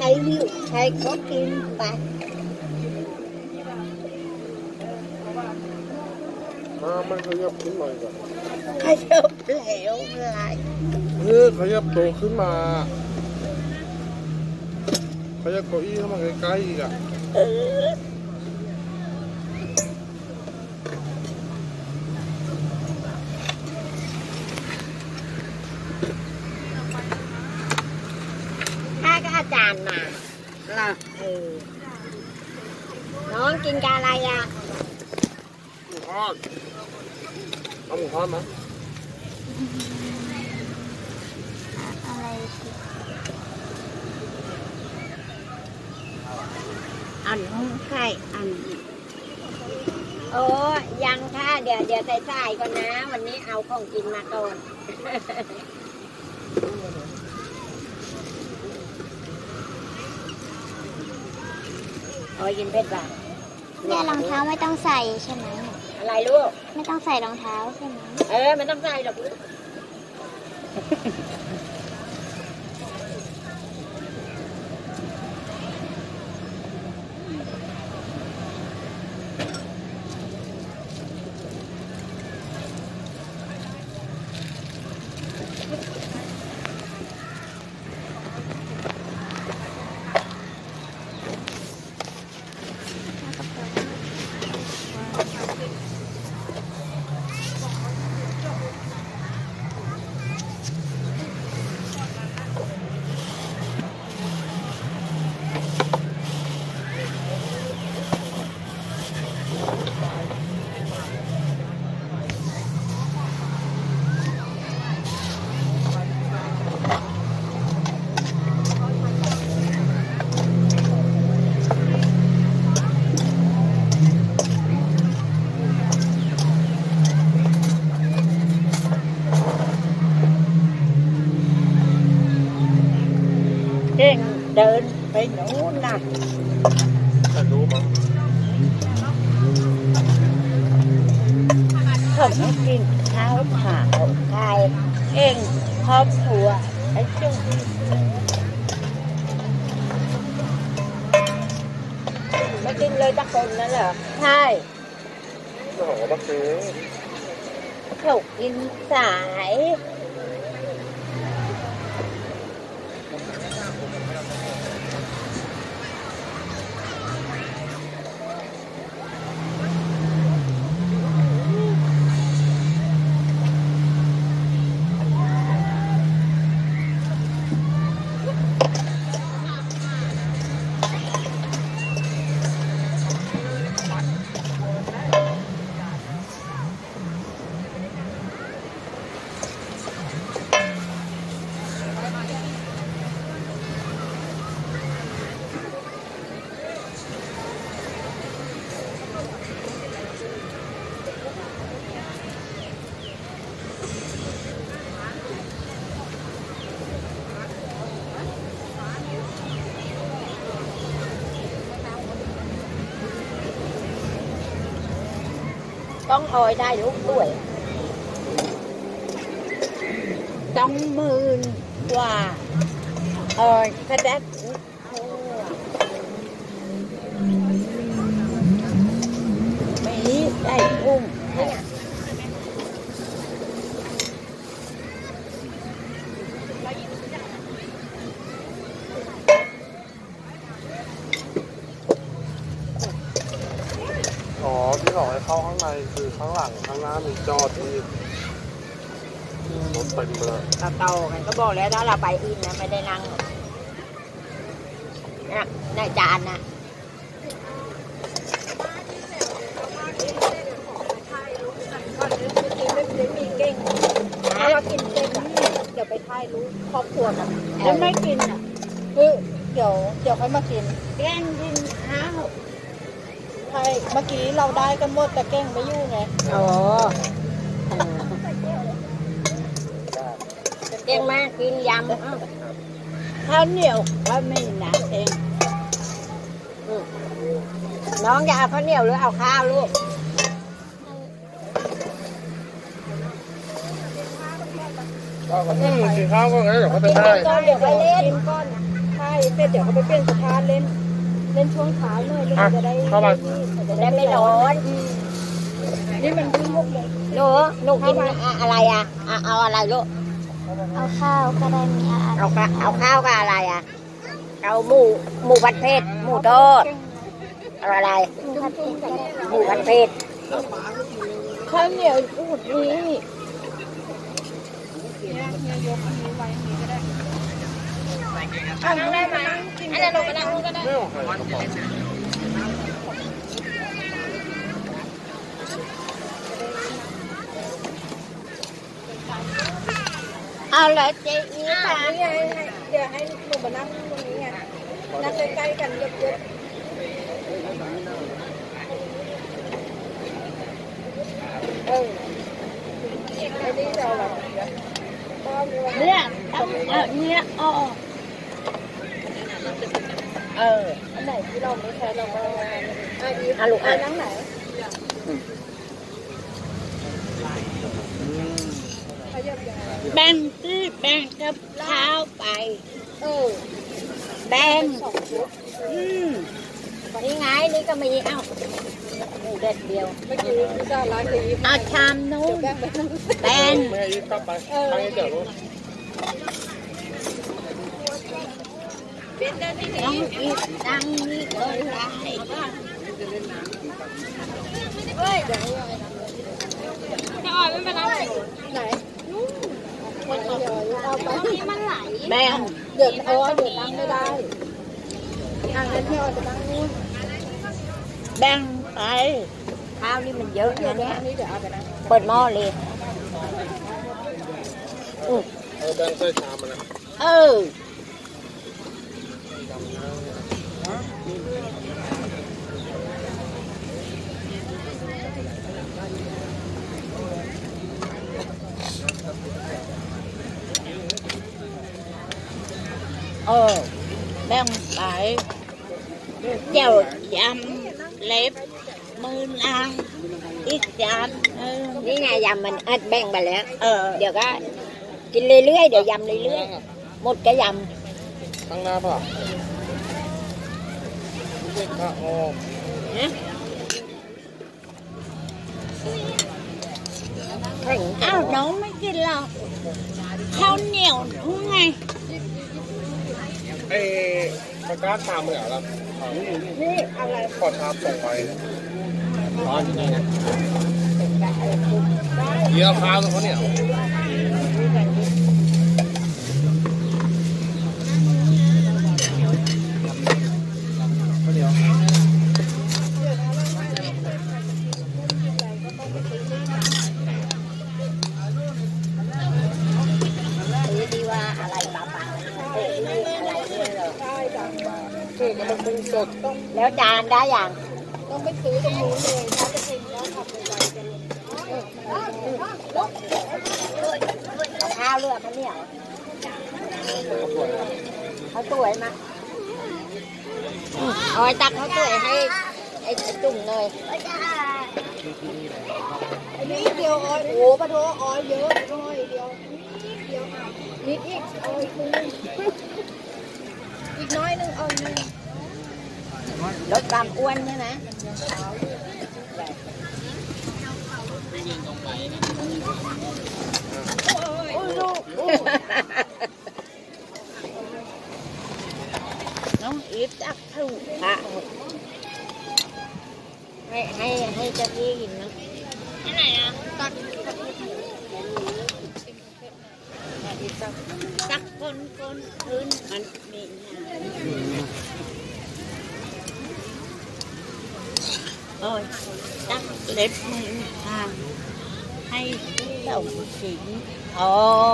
หิวใครก็กินไปมันขยับขึ้นหน่อยก่อนขยับแล้วอะไรขยับโตขึ้นมาขยับเก้าอี้เข้ามาใกล้ๆอีกอ่ะถ้าก็อาจารย์มาล่ะน้องกินกาอะไรอ่ะหมูทอดเอาหมูทอดมั้ยอะไรอันไข่อันโอ้ยังค่ะเดี๋ยวใส่ก่อนนะวันนี้เอาของกินมาก่อนโอ้ยกินเผ็ดป่ะเนี่ยรองเท้าไม่ต้องใส่ใช่ไหมอะไรลูกไม่ต้องใส่รองเท้าใช่ไหมไม่ต้องใส่หรอกเก่งเดินไปโน่นนะแต่รู้มั้งเขาไม่กินข้าวขาวไก่เก่งครอบครัวไอ้จุ๊กไม่กินเลยตะคนนั่นเหรอใช่โอ้โหบักเซ่เขากินสายต้องออยได้ลูกด้วยต้อง10,000 กว่าออยก็ได้ไม่ได้กุ้งเนี่ยที่บอกให้เข้าข้างในคือข้างหลังข้างหน้ามีจอดที่รถเต็มเลยเต่ากันก็บอกแล้วถ้าเราไปอินนะไม่ได้นั่งนะในจานนะถ้าเรากินเส้นเดี๋ยวไปถ่ายรูปครอบครัวกันแล้วไม่กินอ่ะคือเดี๋ยวค่อยมากินแกงกินข้าวใช่เมื่อกี้เราได้กันหมดแต่แกงไม่อยู่ไงอ๋อแกงมากินยำข้าวเหนียวก็ไม่น้ำเองน้องจะเอาข้าวเหนียวหรือเอาข้าวลูกกินข้าวก็ไงเดี๋ยวเขาจะได้เดี๋ยวไปเล่นก้อนใช่เสร็จเดี๋ยวเขาไปเปลี่ยนสะพานเล่นช่วงเช้าเลยลูกจะได้จะได้ไม่ร้อนนี่มันเพิ่ง6 โมงลูกกินอะไรอ่ะเอาอะไรลูกเอาข้าวก็ได้มีอะไรเอาข้าวกับอะไรอ่ะเอาหมูผัดเผ็ดหมูทอดเอาอะไรหมูผัดเผ็ดก็ได้หมูผัดเผ็ดข้าวเหนียวอุดนี้อันนั้นได้ไหมอันนั้นหนูก็นั่งก็ได้เอาละเจ๊อีค่ะนี่ไงเดี๋ยวให้หนูมานั่งตรงนี้ไงนั่งใกล้ๆกันเยอะๆไอ้นี่เราแบบเนี่ยต้องเนี่ยอันไหนที่เราไม่ใช้เราก็ลูกนั่งไหนแบ่งกับข้าวไปแบ่งนี่ไงนี่ก็มีหมูเด็ดเดียวเมื่อกี้พี่เจ้าร้านเลยเอาชามนู้นแบ่งไม่ให้กลับไปไปเดี๋ยวรู้น้องอีกนั่งนี่เลยได้เฮ้ยเดี๋ยวจะอ่อยไม่เป็นไรไหนเอาไปนี่มันไหลแบ่งเดี๋ยวนั่งไม่ได้นั่งเล่นไม่เอาจะนั่งนู่นแบ่งไปข้าวนี่มันเยอะนะเนี่ยเปิดหม้อเลยแบ่งใส่ชามมันนะแบ่งไปเจียวยำเล็บมือนางอีกจานนี่ไงยำมันแบ่งไปแล้วเดี๋ยวก็กินเรื่อยๆเดี๋ยวยำเรื่อยๆหมดก็ยำข้างหน้าป่ะข้าวอ้าวน้องไม่กินหรอกข้าวเหนียวทุกไงประกาศชามเหมือนอะไรนี่อะไรขอชามส่งไปร้อนยังไงนะเดี๋ยวข้าวเขาเนี่ยดีว่าอะไรบ้างอะไรเนี่ยเหรอมันเป็นสดแล้วจานได้ยังต้องไปซื้อตรงนู้นเลยถ้าจะกินแล้วทำอะไรกันข้าวเลือกข้าวเหนียวเขาสวยมาเอาไอ้ตักเขาสวยให้ไอ้จุ่มเลยอันนี้เดียวออยโอ้ปะโถออยเยอะน้อยเดียวนิดอีกออยนึงอีกน้อยนึงออยนึงลดความอ้วนใช่ไหมน้องอีฟจักถูกค่ะให้เจ้าพี่กินนะที่ไหนอ่ะตักคนพื้นมันมีโอ้ยตักเล็บมือห่างให้เจ้าสิงอ๋อ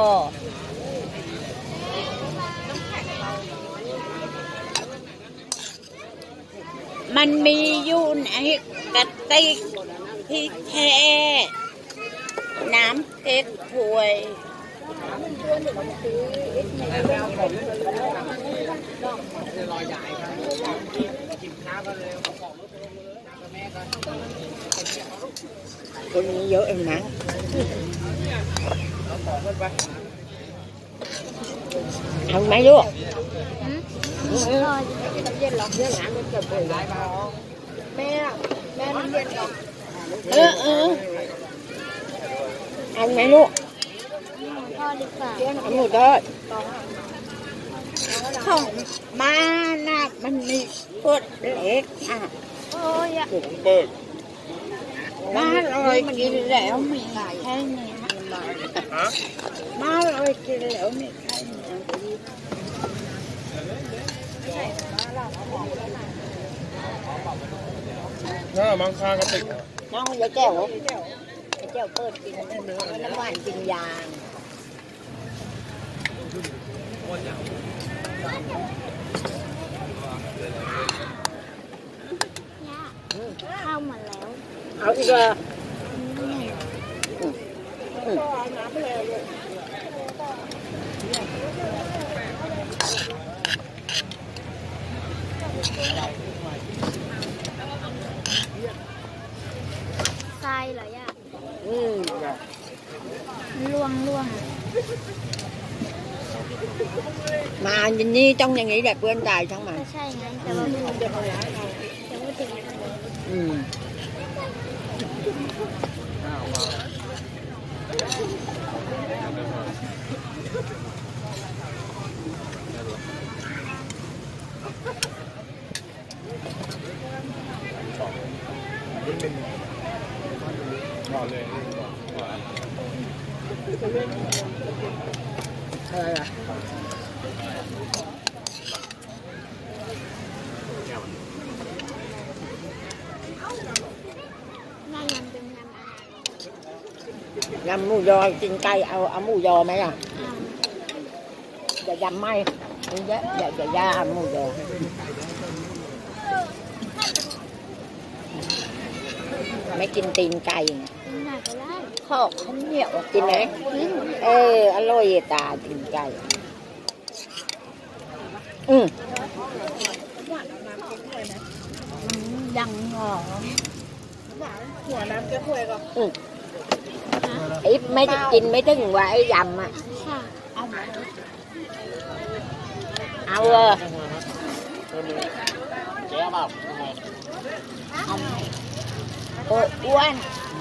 มันมีอยู่ในกระติกที่แช่น้ำเก๊กถวยคนนี้เยอะเองนะเอาไหมลูกกินน้ำเย็นหรอกเรื่องงานมันเกิดเผยได้เปล่าแม่น้ำเย็นหรอกเอาไหมลูกพ่อดีกว่าเอาหมูทอดของมาน่ะมันมีกดเล็กอ่ะโอ้ยอะผมเปิดมาเลยกินแล้วมีแค่นี้ฮะมาเลยกินแล้วมีแค่นี้น่ามังคากระติกน้องยายแก้วยายแก้วเปิดกินน้ำหวานกินยางข้าวหมดแล้วเอาอีกเลยทรายเหรอย่าอืมล่วงมาอันนี้ต้องอย่างนี้แหละเพื่อนตายทั้งมันก็ใช่ไงแต่ว่าไม่ถึงอืมก่อนเลยอะไรล่ะน่ายังเป็นยำอาหารยำหมูยอกินไก่เอาหมูยอไหมล่ะ อย่ายำไม่อย่าย่าหมูยอไม่กินตีนไก่กินหนักก็ได้ข้าวเหนียวกินไหมอร่อยตาตีนไก่ดังหอมหัวน้ำแก้วถ้วยก็ไอ้ไม่ได้กินไม่ถึงว่าไอ้ยำอ่ะค่ะเอาเลยเจ๊เปล่าอ้วน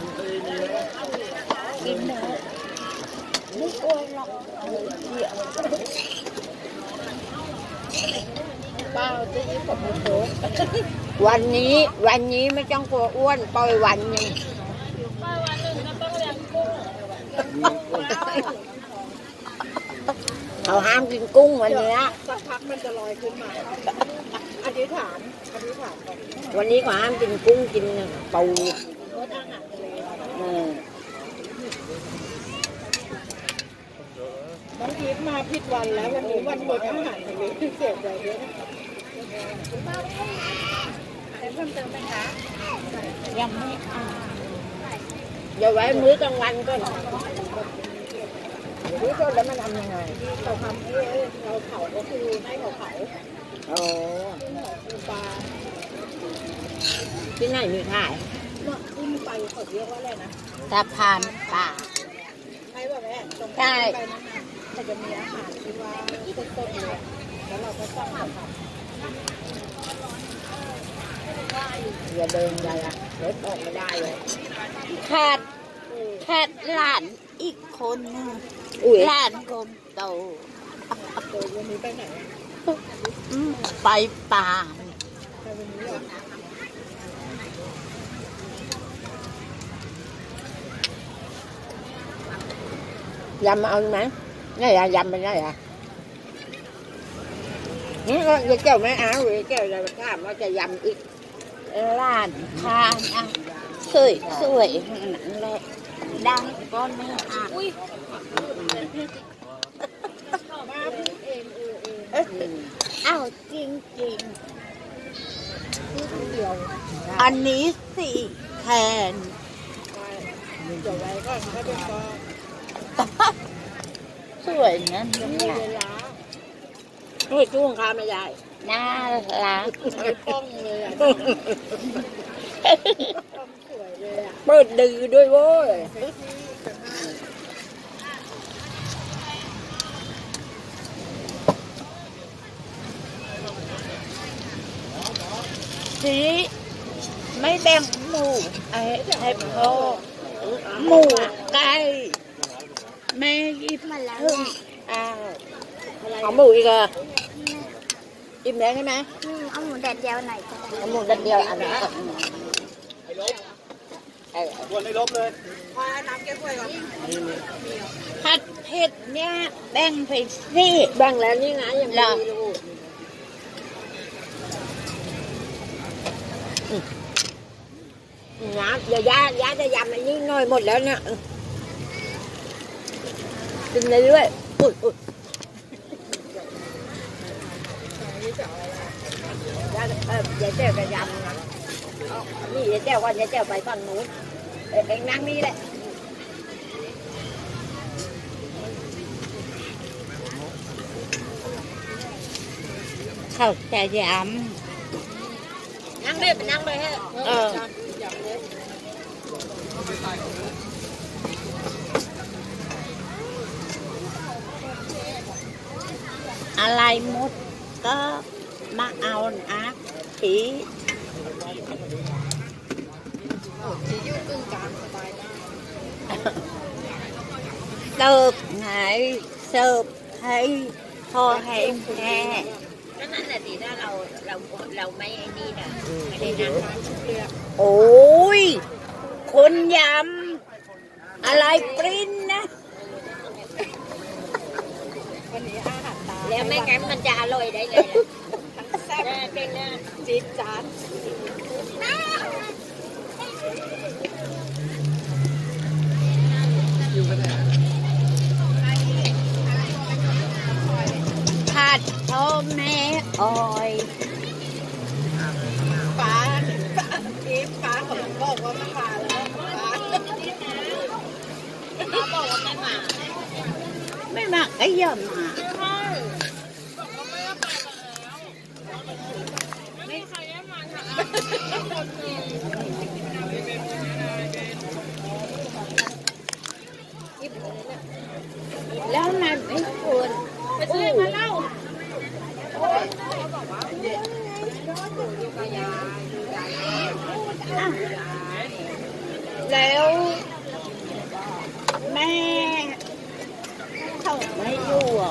กินเนื้อไม่อ้วนหรอกเปล่าจะยิ้มกับมือโถวันนี้ไม่ต้องกลัวอ้วนปล่อยวันหนึงเขาห้ามกินกุ้งวันนี้สักพักมันจะลอยขึ้นมาอธิษฐานก่อนวันนี้เขาห้ามกินกุ้งกินปูงดอาหารทะเล บางทีมาผิดวันแล้ววันนี้วันงดอาหารทะเลเสียใจเยอะนะยังไม่อย่าไว้มื้อกลางวันก่อนมื้อก่อนแล้วมันทำยังไงเราทำเราเผาก็คือให้เขาเผาโอ้คือปลาที่ไหนมีขายเมื่อขึ้นไปเขาเรียกว่าอะไรนะสะพานป่าใช่ป่ะแม่ตรงใช่ไปนั้นนะมันจะมีอาหารที่ว่าต้นๆเลยแล้วเราก็ต้องทำอย่าเดินไปอ่ะรถออกไม่ได้เลยแคดหลานอีกคนนึงหลานคนโตโดยวันนี้ไปไหนไปป่าไปวันนี้เหรอยำเอาไหมนี่อะยำไปได้อะนี่ก็ยายแก้วไม่เอายายแก้วจะถามว่าจะยำอีกร้านทานอ่ะสวยนั่นแหละดังก้อนไม่อ่ะมาพูดเองอ้าวจริงพูดคนเดียวๆอันนี้สิแทนเดี๋ยวไว้ก่อนถ้าเป็นก็สวยนั่นยังมีเนี่ยเวลาโอ้ยช่วงค้าไม่ได้น่ารักไม่ป้องเลยอ่ะต้องสวยเลยอ่ะเปิดดื้อด้วยโว้ยทีไม่แบ่งหมูให้พ่อหมูไก่แม่หยิบมาแล้วถึงแม่อ้าวเอาหมูอีกเหรออิ่มแล้วใช่ไหมเอาหมูแดดเดียวหน่อยก็ได้เอาหมูดันเดียวอันนี้วนในลบเลยผัดเผ็ดเนี่ยแบ่งไปสิแบ่งแล้วนี่ไงยังเหรอมีลูกนะเดี๋ยวย่าจะยำอันนี้หน่อยหมดแล้วเนี่ยกินเรื่อยๆอุ้ยย่าเดี๋ยวเจ้าจะยำนะนี่เดี๋ยวเจ้าก่อนเดี๋ยวเจ้าไปฝั่งนู้นเองนั่งนี่แหละเขาจะยนั่งเลยไปนั่งเลยฮะำอะไรหมดก็มาเอานะที เสิร์ฟไงเสิร์ฟให้พ่อให้แม่ก็นั่นแหละสิถ้าเราไม่ไอ้นี่นะไม่ได้นั่งโอ้ยคนยำอะไรปริ้นนะแล้วไม่งั้นมันจะอร่อยได้ไงล่ะแซ่บเป็นนะจี๊ดจ๊าดผัดพ่อแม่อ่อยฟ้าจี๊ดฟ้าของบอกว่าไม่มาแล้วฟ้าบอกว่าไม่มาไม่มาก็อย่ามา แล้วมันไม่ควรไปซื้อมาเล่าแล้วแม่เขาไม่อยู่อ่ะ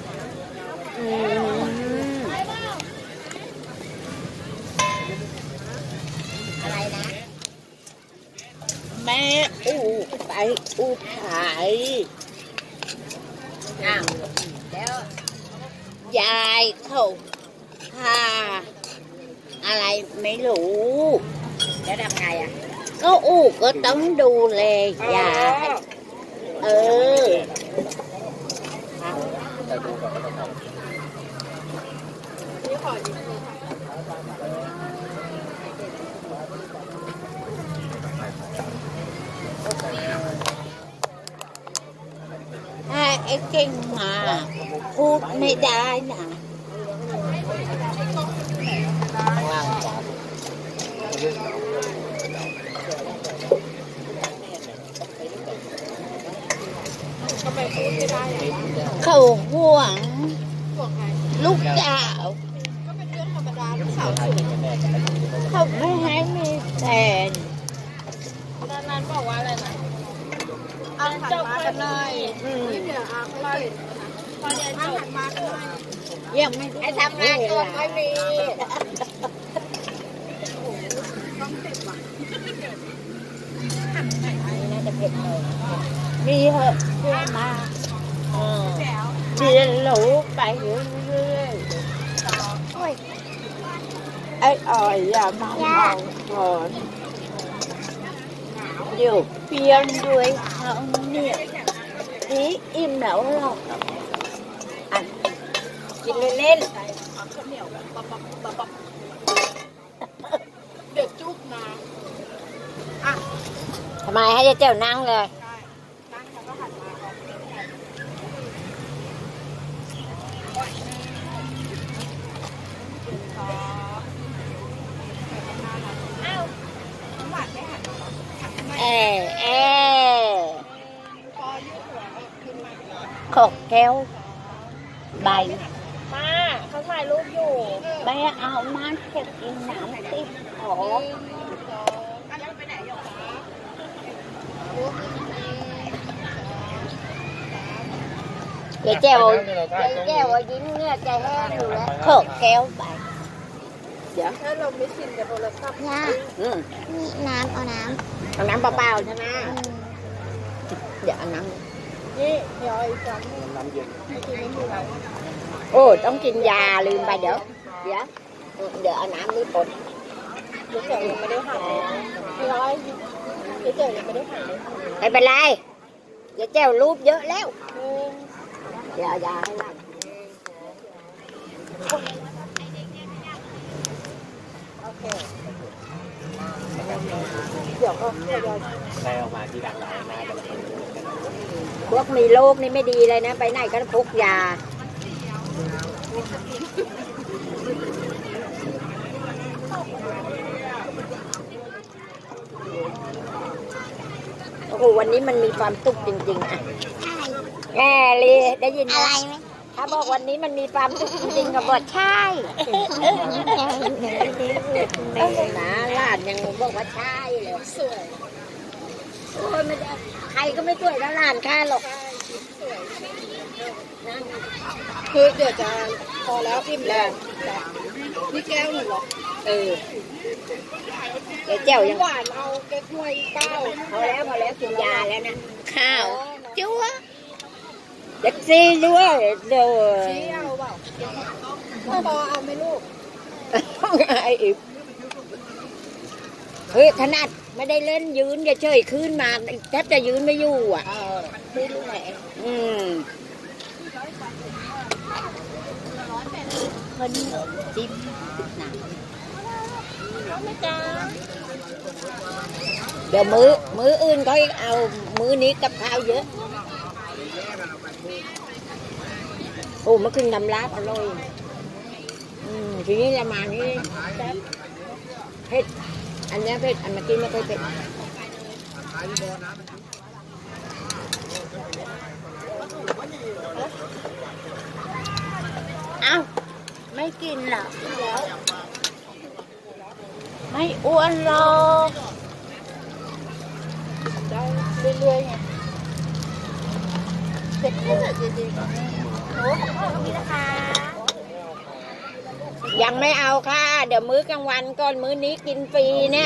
อะไรนะแม่อู้ไปอู้ขายอ้าวแล้วยายเขาพาอะไรไม่รู้แล้วทำไงอ่ะก็อู้ก็ต้องดูแลยายเออถ้าไอ้เก่งมาพูดไม่ได้นะ เขาห่วงลูกสาวเขาไม่ให้มีแฟนตอนนั้นบอกว่าอะไรนะเอาจบกันหน่อยเดี๋ยวเอาค่อยพอเดี๋ยวจบมากันหน่อยยังไม่ไอ้ทำงานก็ไม่มีมีเหอะเพื่อมาเรียนรู้ไปเรื่อยๆไอ้อ่อยอย่ามาเมาก่อนเดี๋ยวเพียนด้วยเขาเนี่ยนี่อิ่มแล้วหรอกอันกินเล่นเด็กจุกมาทำไมให้เจ้านั่งเลยขอกแก้วใบมาเขาถ่ายรูปอยู่แม่เอามาเก็บกินน้ำติดขอแก้วยิ้มเนี่ยใจแห้งอยู่แล้วเถอะแก้วไปเดี๋ยวถ้าเราไม่ชินกับโทรศัพท์ย่านี่น้ำเอาน้ำเอาน้ำเปล่าๆใช่ไหมเดี๋ยวเอาน้ำนี่เดี๋ยวอีกจังน้ำเย็นโอ้ต้องกินยาลืมไปเดี๋ยวเอาน้ำนี่ปนเดี๋ยวเจ๋อยังไม่ได้หั่นเลยพี่ร้อยเดี๋ยวเจ๋อยังไม่ได้หั่นเลยไม่เป็นไรเดี๋ยวเจ๋อรูปเยอะแล้วเดี๋ยวยาให้หลังโอเคเดี๋ยวก็ได้ออกมาที่หลากหลายหน้าแต่ละคนพวกมีโรคนี่ไม่ดีเลยนะไปไหนก็พกยาโอ้โหวันนี้มันมีความสุขจริงๆอ่ะแง่ลีได้ยินไหมถ้าบอกวันนี้มันมีความสุขจริงๆก็บอกใช่นะหลานยังบอกว่าใช่เลยสวยโอ้ยไม่ได้ใครก็ไม่สวยแล้วหลานข้าหรอกคือเดี๋ยวจะพอแล้วอิ่มแล้วนี่แก้วหนึ่งหรอเดี๋ยวเจ้ายังหวานเอาแก้ถ้วยเป้าพอแล้วกินยาแล้วนะข้าวจั๊วเด็กซีด้วยเดี๋ยวชี้เอาเปล่าพอเอาไหมลูกไอ้อิบเฮ้ยถนัดไม่ได้เล่นยืนเฉยขึ้นมาแทบจะยืนไม่อยู่อ่ะไม่รู้ไหนคนจิ้มหนังเดี๋ยวมื้ออื่นเขาเอามื้อนี้กับข้าวเยอะโอ้เมื่อคืนน้ำลาบอร่อยทีนี้ละมานี่เผ็ดอันนี้เผ็ดอันเมื่อกี้ไม่ค่อยเผ็ดเอ้าไม่กินหรอไม่อ้วนหรอกได้เรื่อยๆไงเด็กขึ้นจริงๆโอ้ของพ่อมีราคายังไม่เอาค่ะเดี๋ยวมื้อกลางวันก่อนมื้อนี้กินฟรีเนี่ย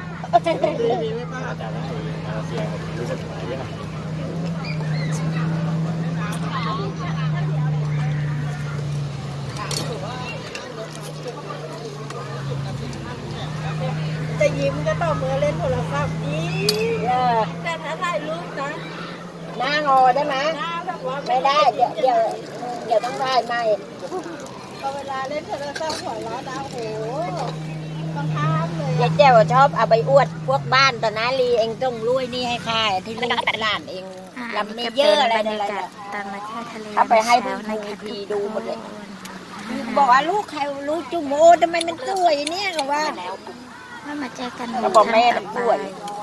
จะยิ้มก็ต่อมือเล่นโทรศัพท์ดีแต่ถ้าถ่ายรูปนะหน้างอได้ไหมไม่ได้เดี๋ยวต้องถ่ายใหม่พอเวลาเล่นโทรศัพท์หัวเราะดาวโหบังคับเลยยายแจ้วชอบเอาไปอวดพวกบ้านตอนนั้นลีเองต้องรวยนี่ให้ค่ายที่ลูกหลานเองลำไม่เยอะอะไรตามมาชาทะเลเอาไปให้ผู้พีดูหมดเลยบอกว่าลูกใครรู้จุโมทำไมมันสวยเนี่ยหรอว่ามาเจอกันบอกแม่มันสวยบ